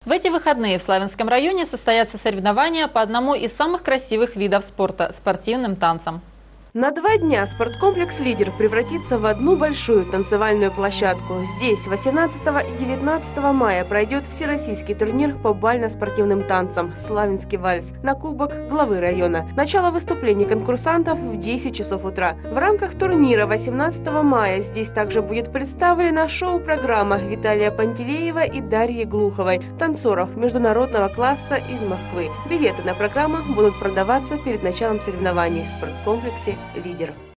В эти выходные в Славянском районе состоятся соревнования по одному из самых красивых видов спорта – спортивным танцам. На 2 дня спорткомплекс «Лидер» превратится в одну большую танцевальную площадку. Здесь 18 и 19 мая пройдет всероссийский турнир по бально-спортивным танцам «Славянский вальс» на кубок главы района. Начало выступлений конкурсантов в 10 часов утра. В рамках турнира 18 мая здесь также будет представлена шоу-программа Виталия Пантелеева и Дарьи Глуховой, танцоров международного класса из Москвы. Билеты на программу будут продаваться перед началом соревнований в спорткомплексе «Лидер».